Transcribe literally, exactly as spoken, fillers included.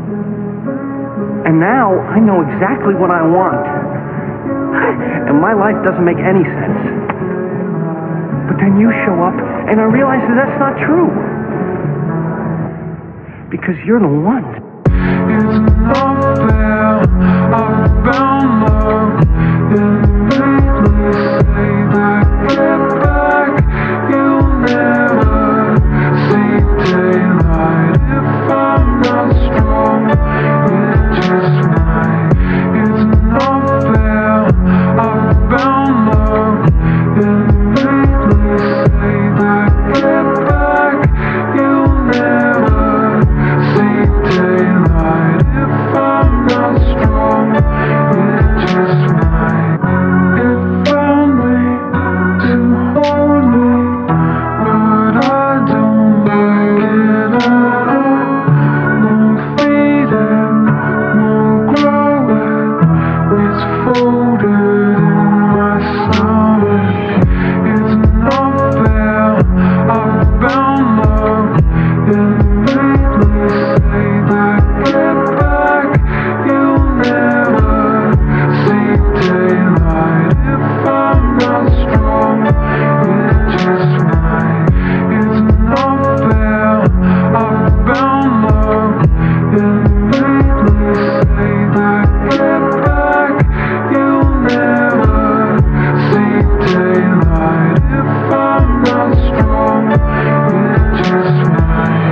And now I know exactly what I want. And my life doesn't make any sense. But then you show up, and I realize that that's not true. Because you're the one. It's not fair, I found love. It made me say that get back, you'll never see daylight. If I'm not strong, it just might. It's not fair, I found love. It made me say that get back, you'll never see daylight. If I'm not strong, it just might. It found me to hold me, but I don't like it at all. Won't feed it, won't grow it. It's folded in my stomach. It's not fair, I found love. It made me say that get back, you'll never see daylight. If I'm not strong, it just might. It's not fair, I found love. It made me say that get back, you'll never see daylight. If I'm not strong, it just might.